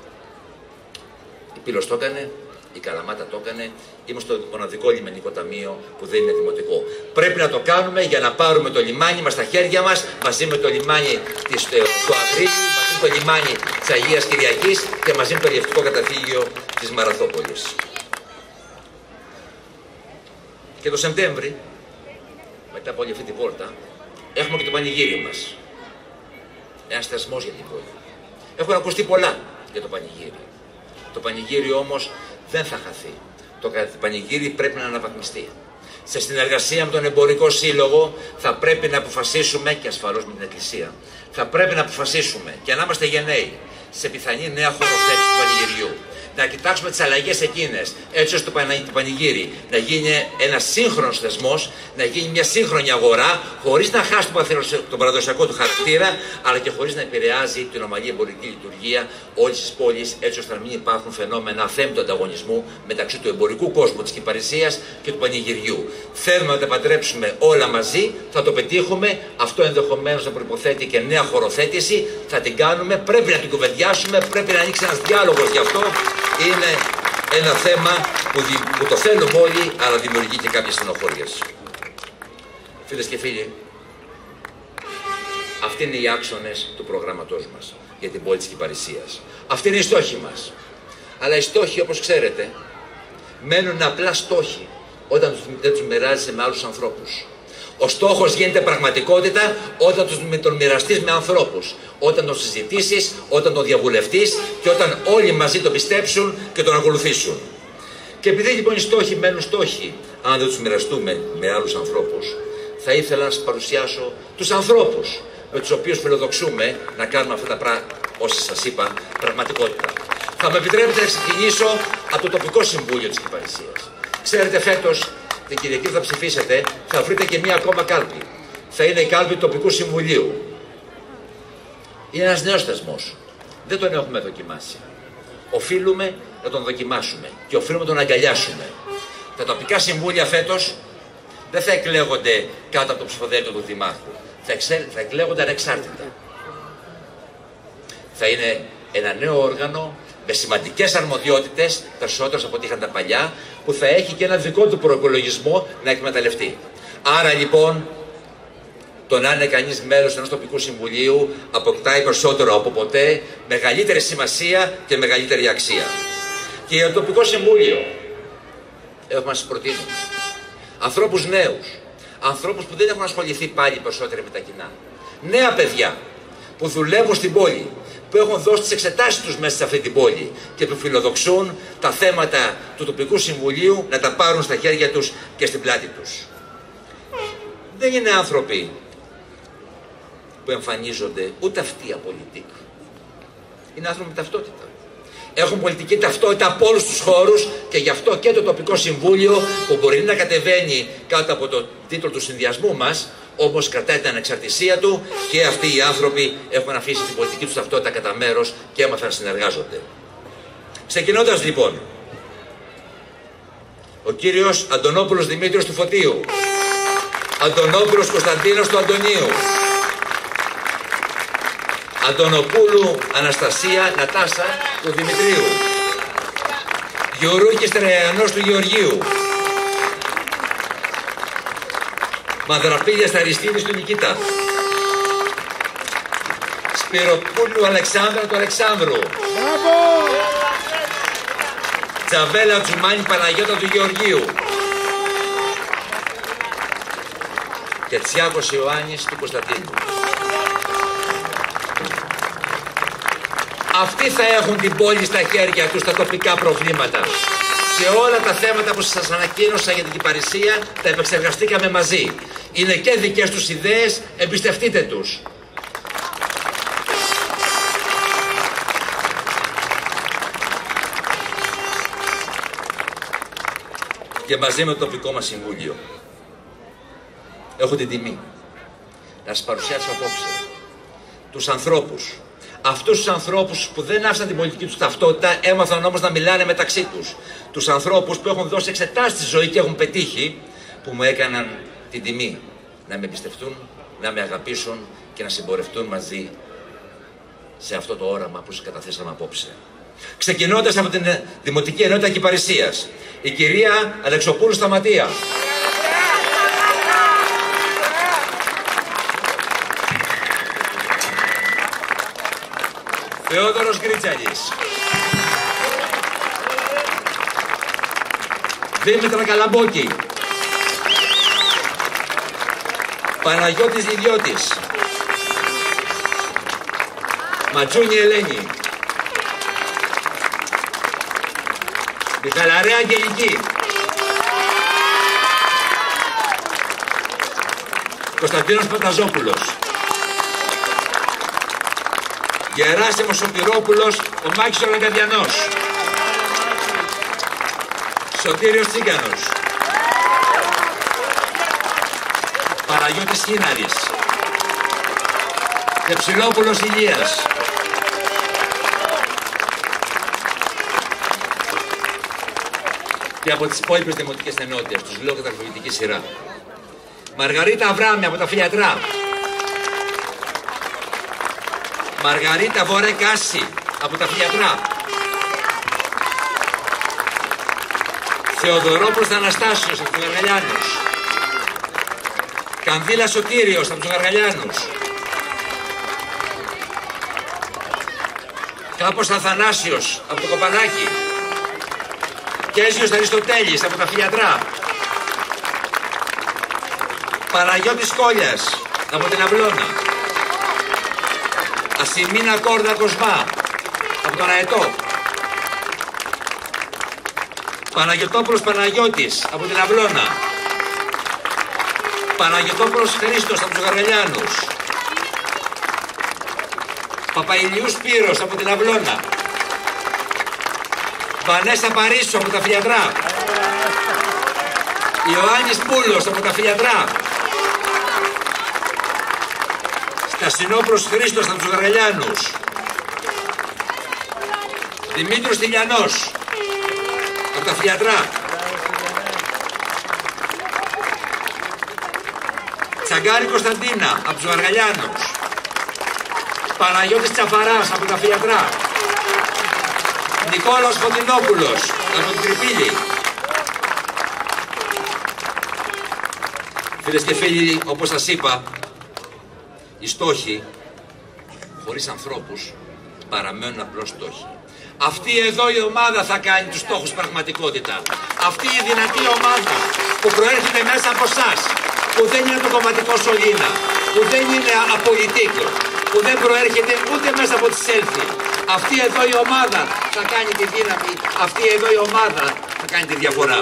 A: Η Πύλος το έκανε, η Καλαμάτα το έκανε, είμαστε το μοναδικό λιμενικό ταμείο που δεν είναι δημοτικό. Πρέπει να το κάνουμε για να πάρουμε το λιμάνι μας στα χέρια μας, μαζί με το λιμάνι της, ε, του Αγρίου, μαζί με το λιμάνι της Αγίας Κυριακής και μαζί με το λιευτικό καταφύγιο της Μαραθόπολης. Και το Σεπτέμβρη, μετά από όλη αυτή την πόρτα, έχουμε και το πανηγύρι μας. Ένας θεσμός για την πόλη. Έχουν ακουστεί πολλά για το πανηγύρι. Το πανηγύρι όμως δεν θα χαθεί. Το πανηγύρι πρέπει να αναβαθμιστεί. Σε συνεργασία με τον Εμπορικό Σύλλογο θα πρέπει να αποφασίσουμε, και ασφαλώς με την Εκκλησία, θα πρέπει να αποφασίσουμε και να είμαστε γενναίοι σε πιθανή νέα χωροθέτηση του πανηγυριού. Να κοιτάξουμε τις αλλαγές εκείνες, έτσι ώστε το πανηγύρι να γίνει ένας σύγχρονος θεσμός, να γίνει μια σύγχρονη αγορά, χωρίς να χάσει τον παραδοσιακό του χαρακτήρα, αλλά και χωρίς να επηρεάζει την ομαλή εμπορική λειτουργία όλης της πόλης, έτσι ώστε να μην υπάρχουν φαινόμενα αθέμητου ανταγωνισμού μεταξύ του εμπορικού κόσμου της Κυπαρισίας και του πανηγυριού. Θέλουμε να τα παντρέψουμε όλα μαζί, θα το πετύχουμε. Αυτό ενδεχομένως να προϋποθέτει και νέα χωροθέτηση. Θα την κάνουμε, πρέπει να την κουβεντιάσουμε, πρέπει να ανοίξει ένας διάλογος γι' αυτό. Είναι ένα θέμα που, δι... που το θέλουμε όλοι, αλλά δημιουργεί και κάποιες στενοχώριες. Φίλες και φίλοι, αυτοί είναι οι άξονες του προγράμματός μας για την πόλη της Κυπαρισίας. Αυτοί είναι οι στόχοι μας. Αλλά οι στόχοι, όπως ξέρετε, μένουν απλά στόχοι όταν δεν τους μοιράζεσαι με άλλους ανθρώπους. Ο στόχος γίνεται πραγματικότητα όταν τον μοιραστείς με ανθρώπους. Όταν τον συζητήσεις, όταν τον διαβουλευτείς και όταν όλοι μαζί τον πιστέψουν και τον ακολουθήσουν. Και επειδή λοιπόν οι στόχοι μένουν στόχοι, αν δεν τους μοιραστούμε με άλλους ανθρώπους, θα ήθελα να σας παρουσιάσω τους ανθρώπους με τους οποίους φιλοδοξούμε να κάνουμε αυτά τα πράγματα, όσα σας είπα, πραγματικότητα. Θα με επιτρέπετε να ξεκινήσω από το τοπικό συμβούλιο της Κυπαρισίας. Ξέρετε, φέτος, την Κυριακή που θα ψηφίσετε, θα βρείτε και μία ακόμα κάλπη. Θα είναι η κάλπη του τοπικού συμβουλίου. Είναι ένας νέος θεσμός. Δεν τον έχουμε δοκιμάσει. Οφείλουμε να τον δοκιμάσουμε και οφείλουμε να τον αγκαλιάσουμε. Τα τοπικά συμβούλια φέτος δεν θα εκλέγονται κάτω από το ψηφοδέλτιο του Δημάρχου. Θα, εξε... θα εκλέγονται ανεξάρτητα. Θα είναι ένα νέο όργανο με σημαντικές αρμοδιότητες, περισσότερες από ό,τι είχαν τα παλιά, που θα έχει και ένα δικό του προϋπολογισμό να εκμεταλλευτεί. Άρα λοιπόν, το να είναι κανείς μέλος ενός τοπικού συμβουλίου αποκτάει περισσότερο από ποτέ μεγαλύτερη σημασία και μεγαλύτερη αξία. Και για το τοπικό συμβούλιο έχουμε να σας προτείνουμε ανθρώπους νέους, ανθρώπους που δεν έχουν ασχοληθεί πάλι περισσότερο με τα κοινά, νέα παιδιά που δουλεύουν στην πόλη, που έχουν δώσει τις εξετάσεις τους μέσα σε αυτή την πόλη και που φιλοδοξούν τα θέματα του τοπικού συμβουλίου να τα πάρουν στα χέρια τους και στην πλάτη τους. Δεν είναι άνθρωποι που εμφανίζονται ούτε αυτοί απολυτικ. Είναι άνθρωποι με ταυτότητα. Έχουν πολιτική ταυτότητα από όλους τους χώρους και γι' αυτό και το τοπικό συμβούλιο, που μπορεί να κατεβαίνει κάτω από το τίτλο του συνδυασμού μας, όμως κρατάει την ανεξαρτησία του, και αυτοί οι άνθρωποι έχουν αφήσει την πολιτική τους ταυτότητα κατά μέρος και έμαθαν να συνεργάζονται. Ξεκινώντας λοιπόν, ο κύριος Αντωνόπουλος Δημήτριος του Φωτίου, Αντωνόπουλος Κωνσταντίνος του Αντωνίου, Αντωνοπούλου Αναστασία Νατάσα του Δημητρίου, Γιουρούκης Τρεανός του Γεωργίου, Μανδραπήλιας Αριστίδης του Νικήτα, Σπυροπούλου Αλεξάνδρα του Αλεξάνδρου, Τζαβέλα Τζουμάνη Παναγιώτα του Γεωργίου και Τσιάκος Ιωάννης του Κωνσταντίνου. Αυτοί θα έχουν την πόλη στα χέρια τους, τα τοπικά προβλήματα. Και όλα τα θέματα που σας ανακοίνωσα για την Κυπαρισία τα επεξεργαστήκαμε μαζί. Είναι και δικές τους ιδέες, εμπιστευτείτε τους. και μαζί με το τοπικό μας συμβούλιο έχω την τιμή να σας παρουσιάσω απόψε τους ανθρώπους, αυτούς τους ανθρώπους που δεν άφησαν την πολιτική τους ταυτότητα, έμαθαν όμως να μιλάνε μεταξύ τους. Τους ανθρώπους που έχουν δώσει εξετάσεις στη ζωή και έχουν πετύχει, που μου έκαναν την τιμή να με εμπιστευτούν, να με αγαπήσουν και να συμπορευτούν μαζί σε αυτό το όραμα που σας καταθέσαμε απόψε. Ξεκινώντας από την Δημοτική Ενότητα Κυπαρισίας, η κυρία Αλεξοπούλου Σταματία. Θεόδωρος Γκρίτσαλης. Δήμητρα Καλαμπόκη. Παναγιώτης Λιδιώτης. Ματσούνη Ελένη. Μιχαλαρέα Αγγελική. Κωνσταντίνος Παταζόπουλος. Γεράσιμος Σωτηρόπουλος, ο Μάκης ο Λαγκαδιανός. Σωτήριος Τσίγκανος. Παναγιώτης Χίναρης. Εψιλόπουλος Ηλίας. Και από τις υπόλοιπες δημοτικές ενότητες, τους λέω κατά αλφαβητική σειρά. Μαργαρίτα Αβράμη από τα Φιλιατρά. Μαργαρίτα Βορέ Κάση από τα Φιλιατρά. Θεοδωρόπουλος Αναστάσιος από τους Γαργαλιάνους. Κανδύλα Σωτήριος από τους Γαργαλιάνους. Κάπος Αθανάσιος από το Κοπανάκι. Κέζιος Αριστοτέλης από τα Φιλιατρά. Παναγιώτης Κόλιας από την Αυλώνα. Ασημίνα Κόρδα Κοσμά από τον Αετό. Παναγιωτόπουλος Παναγιώτης από την Αυλώνα. Παναγιωτόπουλος Χρήστος από τους Γαργαλιάνους. Παπαϊλιού Σπύρος από την Αυλώνα. Βανέσα Παρίσου από τα Φιλιατρά. Ιωάννης Πούλος από τα Φιλιατρά. Στασινόπουλος Χρήστος από τους Γαργαλιάνους. Δημήτριος Τηλιανός από τα Φιλιατρά. Τσαγκάρη Κωνσταντίνα από τους Γαργαλιάνους. Παναγιώτης Τσαφαράς από τα Φιλιατρά. Νικόλαος Φωτεινόπουλος από την Τρυπήλη. Φίλες και φίλοι, όπως σας είπα, οι στόχοι χωρίς ανθρώπους παραμένουν απλώς στόχοι. Αυτή εδώ η ομάδα θα κάνει τους στόχους πραγματικότητα. Αυτή η δυνατή ομάδα που προέρχεται μέσα από εσάς, που δεν είναι το κομματικό σωλήνα, που δεν είναι απολυτικό, που δεν προέρχεται ούτε μέσα από τη selfie. Αυτή εδώ η ομάδα θα κάνει τη δύναμη, αυτή εδώ η ομάδα θα κάνει τη διαφορά.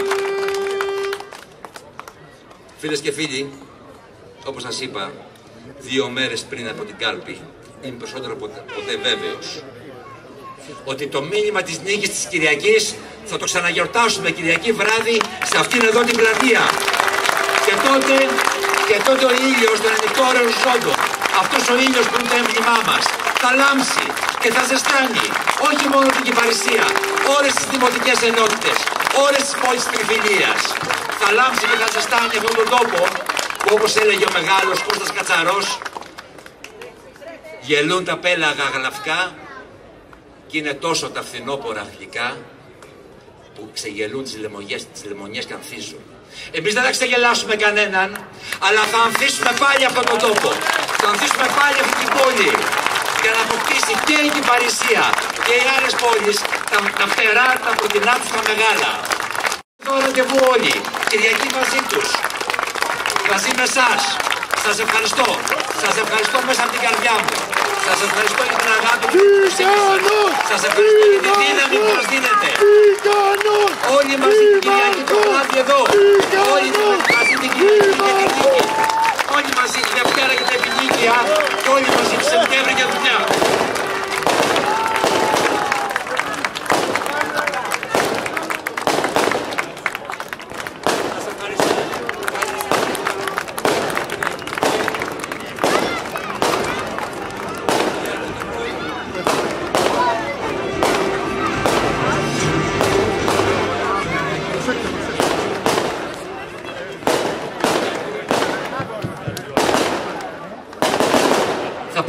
A: Φίλες και φίλοι, όπως σας είπα, δύο μέρες πριν από την κάλπη, είμαι περισσότερο ποτέ, ποτέ βέβαιος ότι το μήνυμα της νίκης της Κυριακής θα το ξαναγιορτάσουμε Κυριακή βράδυ σε αυτήν εδώ την πλατεία. Και τότε, και τότε ο ήλιος, τον εννηκτόρεο ζώντο, αυτός ο ήλιος που είναι το έμβλημά μας, θα λάμψει και θα ζεστάνει όχι μόνο την Κυπαρισία, όλες τις δημοτικές ενότητες, όλες τις πόλεις της Τριφυλίας. Θα λάμψει και θα ζεστάνει αυτόν τον τόπο που, όπως έλεγε ο μεγάλος Κώστας Κατσαρός, γελούν τα πέλαγα γλαυκά και είναι τόσο τα φθινόπορα γλυκά που ξεγελούν τις λεμονιές, τις λεμονιές και ανθίζουν. Εμείς δεν θα ξεγελάσουμε κανέναν, αλλά θα ανθίσουμε πάλι αυτόν τον τόπο. Θα ανθίσουμε πάλι αυτή την πόλη για να αποκτήσει και η Κυπαρισία και οι άλλες πόλεις τα, τα φτερά, τα πρωτεινά τους, τα μεγάλα. Το ραντεβού όλοι, Κυριακή μαζί τους, μαζί με εσάς. Σας ευχαριστώ. Σας ευχαριστώ μέσα από την καρδιά μου. Σας ευχαριστώ για την αγάπη που μου δίνετε. Σας ευχαριστώ για την δύναμη που μας δίνετε. Όλοι μαζί την Κυριακή το βράδυ εδώ. Όλοι μαζί την Κυριακή και την νίκη. Όλοι μαζί τη Δευτέρα και την Επινίκεια. Και όλοι μαζί τη Σεπτέμβρη για δουλειά.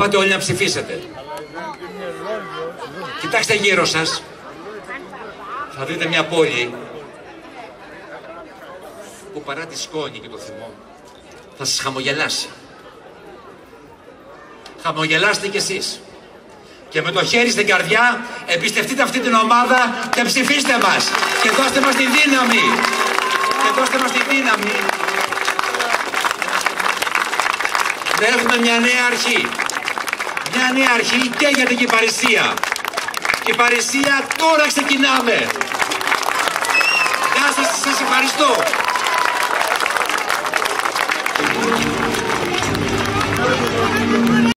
A: πάτε όλοι να ψηφίσετε. Κοιτάξτε γύρω σας. Θα δείτε μια πόλη που παρά τη σκόνη και το θυμό θα σας χαμογελάσει. Χαμογελάστε κι εσείς. Και με το χέρι στην καρδιά εμπιστευτείτε αυτή την ομάδα και ψηφίστε μας. Και δώστε μας τη δύναμη. Και δώστε μας τη δύναμη. Να έχουμε μια νέα αρχή. Μια νέα αρχή και για την Κυπαρισία. Κυπαρισία τώρα ξεκινάμε. Γεια σας, σας ευχαριστώ.